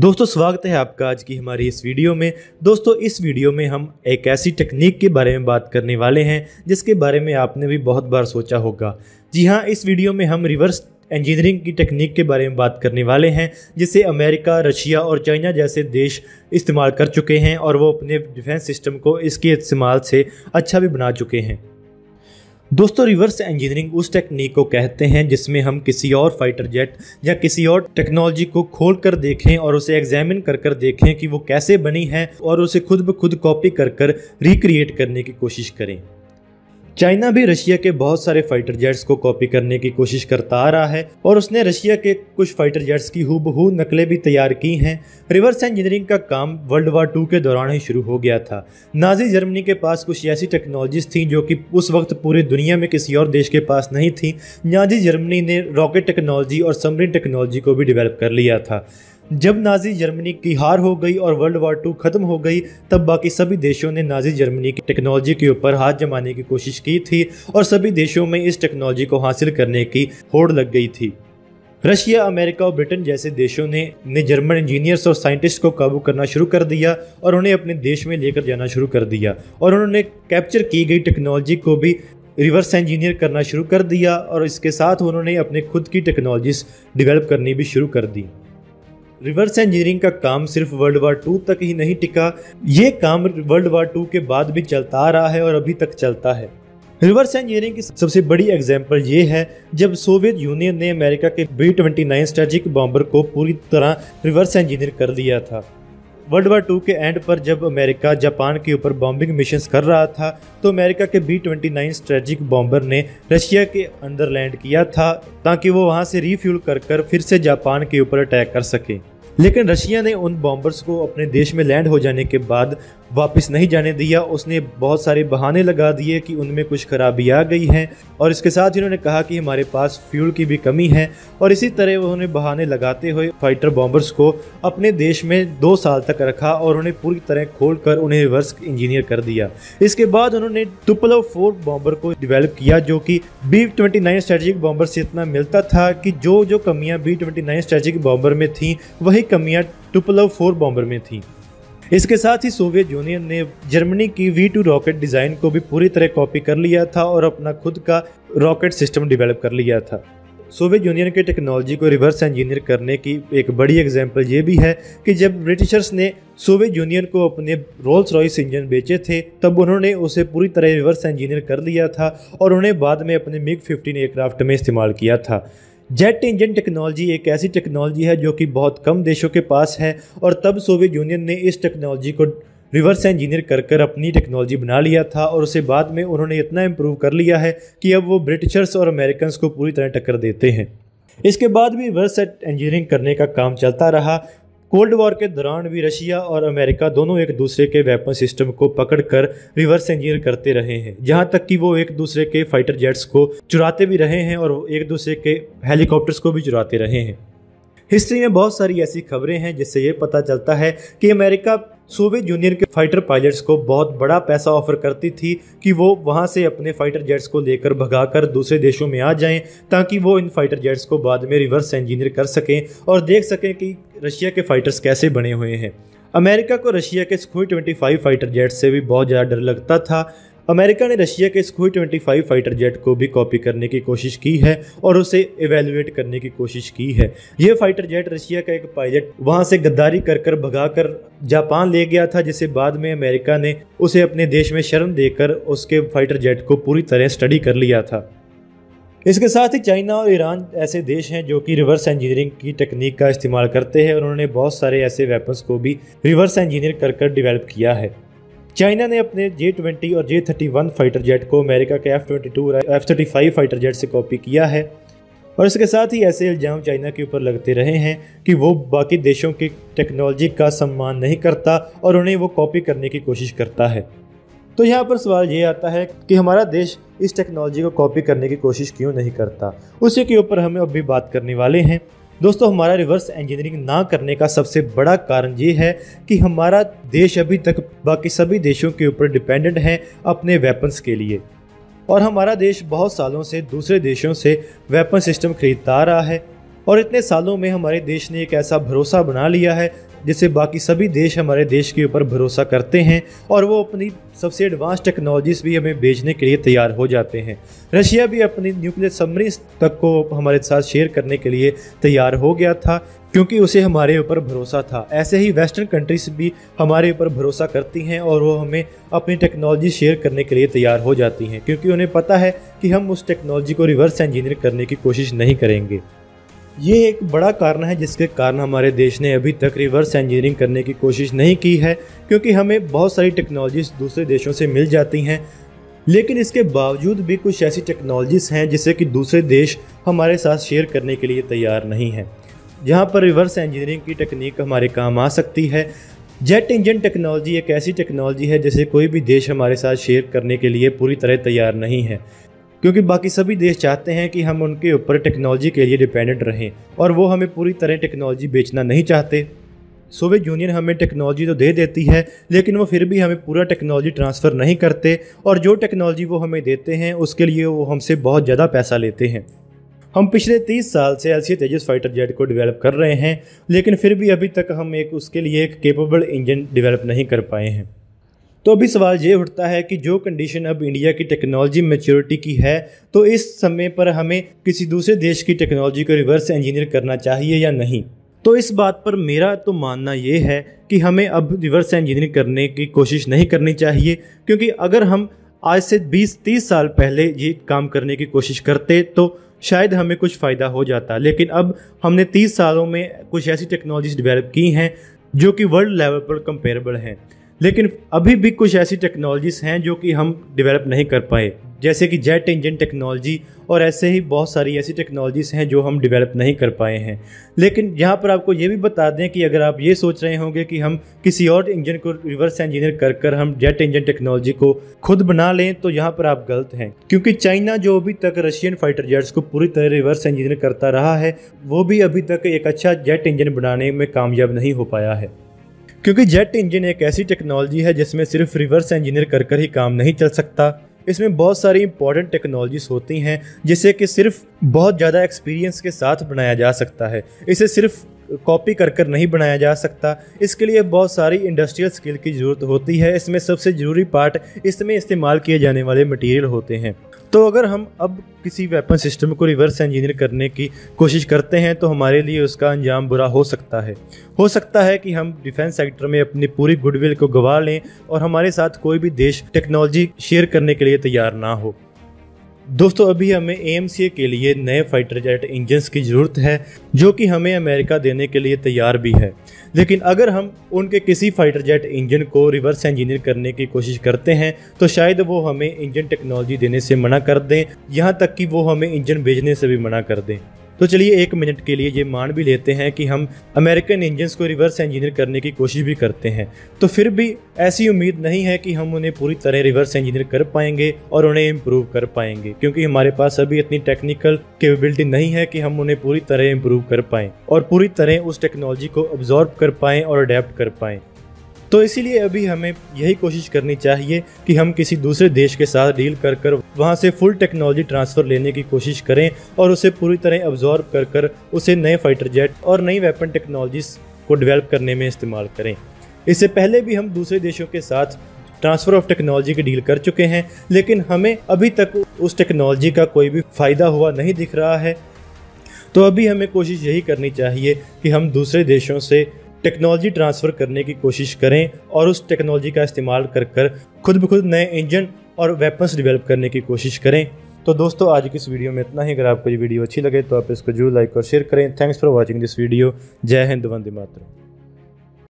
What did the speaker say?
दोस्तों स्वागत है आपका आज की हमारी इस वीडियो में। दोस्तों इस वीडियो में हम एक ऐसी टेक्निक के बारे में बात करने वाले हैं जिसके बारे में आपने भी बहुत बार सोचा होगा। जी हाँ, इस वीडियो में हम रिवर्स इंजीनियरिंग की टेक्निक के बारे में बात करने वाले हैं जिसे अमेरिका, रशिया और चाइना जैसे देश इस्तेमाल कर चुके हैं और वो अपने डिफेंस सिस्टम को इसके इस्तेमाल से अच्छा भी बना चुके हैं। दोस्तों रिवर्स इंजीनियरिंग उस टेक्निक को कहते हैं जिसमें हम किसी और फाइटर जेट या किसी और टेक्नोलॉजी को खोल कर देखें और उसे एग्जामिन कर देखें कि वो कैसे बनी है और उसे खुद ब खुद कॉपी कर रिक्रिएट करने की कोशिश करें। चाइना भी रशिया के बहुत सारे फाइटर जेट्स को कॉपी करने की कोशिश करता आ रहा है और उसने रशिया के कुछ फाइटर जेट्स की हूबहू नकलें भी तैयार की हैं। रिवर्स इंजीनियरिंग का काम वर्ल्ड वार 2 के दौरान ही शुरू हो गया था। नाजी जर्मनी के पास कुछ ऐसी टेक्नोलॉजीज थी जो कि उस वक्त पूरी दुनिया में किसी और देश के पास नहीं थी। नाजी जर्मनी ने रॉकेट टेक्नोलॉजी और सबमरीन टेक्नोलॉजी को भी डेवलप कर लिया था। जब नाजी जर्मनी की हार हो गई और वर्ल्ड वार 2 खत्म हो गई, तब बाकी सभी देशों ने नाजी जर्मनी की टेक्नोलॉजी के ऊपर हाथ जमाने की कोशिश की थी और सभी देशों में इस टेक्नोलॉजी को हासिल करने की होड़ लग गई थी। रशिया, अमेरिका और ब्रिटेन जैसे देशों ने जर्मन इंजीनियर्स और साइंटिस्ट को काबू करना शुरू कर दिया और उन्हें अपने देश में लेकर जाना शुरू कर दिया और उन्होंने कैप्चर की गई टेक्नोलॉजी को भी रिवर्स इंजीनियर करना शुरू कर दिया और इसके साथ उन्होंने अपने खुद की टेक्नोलॉजीज डेवलप करनी भी शुरू कर दी। रिवर्स इंजीनियरिंग का काम सिर्फ वर्ल्ड वार 2 तक ही नहीं टिका, ये काम वर्ल्ड वार 2 के बाद भी चलता आ रहा है और अभी तक चलता है। रिवर्स इंजीनियरिंग की सबसे बड़ी एग्जांपल ये है जब सोवियत यूनियन ने अमेरिका के B-29 स्ट्रेटेजिक बॉम्बर को पूरी तरह रिवर्स इंजीनियर कर दिया था। वर्ल्ड वार 2 के एंड पर जब अमेरिका जापान के ऊपर बॉम्बिंग मिशंस कर रहा था तो अमेरिका के B-29 स्ट्रेटेजिक बॉम्बर ने रशिया के अंदर लैंड किया था ताकि वो वहां से रीफ्यूल कर फिर से जापान के ऊपर अटैक कर सके। लेकिन रशिया ने उन बॉम्बर्स को अपने देश में लैंड हो जाने के बाद वापस नहीं जाने दिया। उसने बहुत सारे बहाने लगा दिए कि उनमें कुछ खराबी आ गई है और इसके साथ ही उन्होंने कहा कि हमारे पास फ्यूल की भी कमी है और इसी तरह उन्होंने बहाने लगाते हुए फाइटर बॉम्बर्स को अपने देश में 2 साल तक रखा और उन्हें पूरी तरह खोलकर उन्हें रिवर्स इंजीनियर कर दिया। इसके बाद उन्होंने टुपलो 4 बॉम्बर को डेवलप किया जो कि B-29 स्ट्रेटेजिक बॉम्बर से इतना मिलता था कि जो कमियां B-29 स्ट्रेटेजिक बॉम्बर में थी वही कमियां टुपलो 4 बॉम्बर में थी। इसके साथ ही सोवियत यूनियन ने जर्मनी की V2 रॉकेट डिज़ाइन को भी पूरी तरह कॉपी कर लिया था और अपना खुद का रॉकेट सिस्टम डेवलप कर लिया था। सोवियत यूनियन के टेक्नोलॉजी को रिवर्स इंजीनियर करने की एक बड़ी एग्जांपल ये भी है कि जब ब्रिटिशर्स ने सोवियत यूनियन को अपने रोल्स रॉयस इंजन बेचे थे तब उन्होंने उसे पूरी तरह रिवर्स इंजीनियर कर लिया था और उन्हें बाद में अपने MiG-15 एयरक्राफ्ट में इस्तेमाल किया था। जेट इंजन टेक्नोलॉजी एक ऐसी टेक्नोलॉजी है जो कि बहुत कम देशों के पास है और तब सोवियत यूनियन ने इस टेक्नोलॉजी को रिवर्स इंजीनियर कर अपनी टेक्नोलॉजी बना लिया था और उसे बाद में उन्होंने इतना इम्प्रूव कर लिया है कि अब वो ब्रिटिशर्स और अमेरिकन को पूरी तरह टक्कर देते हैं। इसके बाद भी रिवर्स इंजीनियरिंग करने का काम चलता रहा। कोल्ड वॉर के दौरान भी रशिया और अमेरिका दोनों एक दूसरे के वेपन सिस्टम को पकड़कर रिवर्स इंजीनियर करते रहे हैं, जहां तक कि वो एक दूसरे के फाइटर जेट्स को चुराते भी रहे हैं और एक दूसरे के हेलीकॉप्टर्स को भी चुराते रहे हैं। हिस्ट्री में बहुत सारी ऐसी खबरें हैं जिससे ये पता चलता है कि अमेरिका सोवियत यूनियन के फाइटर पायलट्स को बहुत बड़ा पैसा ऑफर करती थी कि वो वहां से अपने फाइटर जेट्स को लेकर भगाकर दूसरे देशों में आ जाएं ताकि वो इन फाइटर जेट्स को बाद में रिवर्स इंजीनियर कर सकें और देख सकें कि रशिया के फाइटर्स कैसे बने हुए हैं। अमेरिका को रशिया के Su-25 फाइटर जेट्स से भी बहुत ज़्यादा डर लगता था। अमेरिका ने रशिया के Su-25 फाइटर जेट को भी कॉपी करने की कोशिश की है और उसे इवेल्युएट करने की कोशिश की है। ये फाइटर जेट रशिया का एक पायलट वहां से गद्दारी कर भगाकर जापान ले गया था, जिसे बाद में अमेरिका ने उसे अपने देश में शर्म देकर उसके फाइटर जेट को पूरी तरह स्टडी कर लिया था। इसके साथ ही चाइना और ईरान ऐसे देश हैं जो कि रिवर्स इंजीनियरिंग की टेक्निक का इस्तेमाल करते हैं और उन्होंने बहुत सारे ऐसे वेपन्स को भी रिवर्स इंजीनियर कर डेवलप किया है। चाइना ने अपने J-20 और J-31 फाइटर जेट को अमेरिका के F-22 और F-35 फाइटर जेट से कॉपी किया है और इसके साथ ही ऐसे इल्ज़ाम चाइना के ऊपर लगते रहे हैं कि वो बाकी देशों की टेक्नोलॉजी का सम्मान नहीं करता और उन्हें वो कॉपी करने की कोशिश करता है। तो यहाँ पर सवाल ये आता है कि हमारा देश इस टेक्नोलॉजी को कॉपी करने की कोशिश क्यों नहीं करता, उसी के ऊपर हम अभी बात करने वाले हैं। दोस्तों हमारा रिवर्स इंजीनियरिंग ना करने का सबसे बड़ा कारण ये है कि हमारा देश अभी तक बाकी सभी देशों के ऊपर डिपेंडेंट है अपने वेपन्स के लिए और हमारा देश बहुत सालों से दूसरे देशों से वेपन सिस्टम खरीदता आ रहा है और इतने सालों में हमारे देश ने एक ऐसा भरोसा बना लिया है जिससे बाकी सभी देश हमारे देश के ऊपर भरोसा करते हैं और वो अपनी सबसे एडवांस टेक्नोलॉजीज भी हमें बेचने के लिए तैयार हो जाते हैं। रशिया भी अपनी न्यूक्लियर सबमरीन तक को हमारे साथ शेयर करने के लिए तैयार हो गया था क्योंकि उसे हमारे ऊपर भरोसा था। ऐसे ही वेस्टर्न कंट्रीज भी हमारे ऊपर भरोसा करती हैं और वो हमें अपनी टेक्नोलॉजी शेयर करने के लिए तैयार हो जाती हैं क्योंकि उन्हें पता है कि हम उस टेक्नोलॉजी को रिवर्स इंजीनियर करने की कोशिश नहीं करेंगे। ये एक बड़ा कारण है जिसके कारण हमारे देश ने अभी तक रिवर्स इंजीनियरिंग करने की कोशिश नहीं की है, क्योंकि हमें बहुत सारी टेक्नोलॉजीज दूसरे देशों से मिल जाती हैं, लेकिन इसके बावजूद भी कुछ ऐसी टेक्नोलॉजीज़ हैं जिसे कि दूसरे देश हमारे साथ शेयर करने के लिए तैयार नहीं हैं, जहाँ पर रिवर्स इंजीनियरिंग की टेक्निक हमारे काम आ सकती है। जेट इंजन टेक्नोलॉजी एक ऐसी टेक्नोलॉजी है जिसे कोई भी देश हमारे साथ शेयर करने के लिए पूरी तरह तैयार नहीं है, क्योंकि बाकी सभी देश चाहते हैं कि हम उनके ऊपर टेक्नोलॉजी के लिए डिपेंडेंट रहें और वो हमें पूरी तरह टेक्नोलॉजी बेचना नहीं चाहते। सोवियत यूनियन हमें टेक्नोलॉजी तो दे देती है, लेकिन वो फिर भी हमें पूरा टेक्नोलॉजी ट्रांसफ़र नहीं करते और जो टेक्नोलॉजी वो हमें देते हैं उसके लिए वो हमसे बहुत ज़्यादा पैसा लेते हैं। हम पिछले 30 साल से LCA तेजस फाइटर जेट को डेवलप कर रहे हैं, लेकिन फिर भी अभी तक हम उसके लिए एक केपेबल इंजन डेवलप नहीं कर पाए हैं। तो अभी सवाल ये उठता है कि जो कंडीशन अब इंडिया की टेक्नोलॉजी मैच्योरिटी की है, तो इस समय पर हमें किसी दूसरे देश की टेक्नोलॉजी को रिवर्स इंजीनियर करना चाहिए या नहीं। तो इस बात पर मेरा तो मानना ये है कि हमें अब रिवर्स इंजीनियरिंग करने की कोशिश नहीं करनी चाहिए, क्योंकि अगर हम आज से 20-30 साल पहले ये काम करने की कोशिश करते तो शायद हमें कुछ फ़ायदा हो जाता, लेकिन अब हमने 30 सालों में कुछ ऐसी टेक्नोलॉजीज डेवलप की हैं जो कि वर्ल्ड लेवल पर कंपेरेबल हैं, लेकिन अभी भी कुछ ऐसी टेक्नोलॉजीज़ हैं जो कि हम डेवलप नहीं कर पाए, जैसे कि जेट इंजन टेक्नोलॉजी, और ऐसे ही बहुत सारी ऐसी टेक्नोलॉजीज़ हैं जो हम डेवलप नहीं कर पाए हैं। लेकिन यहाँ पर आपको ये भी बता दें कि अगर आप ये सोच रहे होंगे कि हम किसी और इंजन को रिवर्स इंजीनियर कर हम जेट इंजन टेक्नोलॉजी को खुद बना लें, तो यहाँ पर आप गलत हैं, क्योंकि चाइना जो अभी तक रशियन फाइटर जेट्स को पूरी तरह रिवर्स इंजीनियर करता रहा है, वो भी अभी तक एक अच्छा जेट इंजन बनाने में कामयाब नहीं हो पाया है। क्योंकि जेट इंजन एक ऐसी टेक्नोलॉजी है जिसमें सिर्फ रिवर्स इंजीनियर कर ही काम नहीं चल सकता। इसमें बहुत सारी इंपॉर्टेंट टेक्नोलॉजीज होती हैं जिसे कि सिर्फ बहुत ज़्यादा एक्सपीरियंस के साथ बनाया जा सकता है। इसे सिर्फ कॉपी कर नहीं बनाया जा सकता, इसके लिए बहुत सारी इंडस्ट्रियल स्किल की ज़रूरत होती है। इसमें सबसे ज़रूरी पार्ट इसमें इस्तेमाल किए जाने वाले मटेरियल होते हैं। तो अगर हम अब किसी वेपन सिस्टम को रिवर्स इंजीनियर करने की कोशिश करते हैं तो हमारे लिए उसका अंजाम बुरा हो सकता है। हो सकता है कि हम डिफेंस सेक्टर में अपनी पूरी गुडविल को गंवा लें और हमारे साथ कोई भी देश टेक्नोलॉजी शेयर करने के लिए तैयार ना हो। दोस्तों, अभी हमें AMCA के लिए नए फाइटर जेट इंजन्स की ज़रूरत है, जो कि हमें अमेरिका देने के लिए तैयार भी है। लेकिन अगर हम उनके किसी फाइटर जेट इंजन को रिवर्स इंजीनियर करने की कोशिश करते हैं तो शायद वो हमें इंजन टेक्नोलॉजी देने से मना कर दें, यहाँ तक कि वो हमें इंजन भेजने से भी मना कर दें। तो चलिए 1 मिनट के लिए ये मान भी लेते हैं कि हम अमेरिकन इंजन्स को रिवर्स इंजीनियर करने की कोशिश भी करते हैं, तो फिर भी ऐसी उम्मीद नहीं है कि हम उन्हें पूरी तरह रिवर्स इंजीनियर कर पाएंगे और उन्हें इम्प्रूव कर पाएंगे, क्योंकि हमारे पास अभी इतनी टेक्निकल कैपेबिलिटी नहीं है कि हम उन्हें पूरी तरह इम्प्रूव कर पाएँ और पूरी तरह उस टेक्नोलॉजी को अब्जॉर्ब कर पाएँ और अडेप्ट कर पाएँ। तो इसीलिए अभी हमें यही कोशिश करनी चाहिए कि हम किसी दूसरे देश के साथ डील कर वहाँ से फुल टेक्नोलॉजी ट्रांसफ़र लेने की कोशिश करें और उसे पूरी तरह अब्जॉर्ब कर उसे नए फाइटर जेट और नई वेपन टेक्नोलॉजीज़ को डेवलप करने में इस्तेमाल करें। इससे पहले भी हम दूसरे देशों के साथ ट्रांसफ़र ऑफ टेक्नोलॉजी की डील कर चुके हैं, लेकिन हमें अभी तक उस टेक्नोलॉजी का कोई भी फ़ायदा हुआ नहीं दिख रहा है। तो अभी हमें कोशिश यही करनी चाहिए कि हम दूसरे देशों से टेक्नोलॉजी ट्रांसफ़र करने की कोशिश करें और उस टेक्नोलॉजी का इस्तेमाल कर खुद ब खुद नए इंजन और वेपन्स डेवलप करने की कोशिश करें। तो दोस्तों, आज की इस वीडियो में इतना ही। अगर आपको ये वीडियो अच्छी लगे तो आप इसको जरूर लाइक और शेयर करें। Thanks for watching this video. जय हिंद, वंदे मातरम।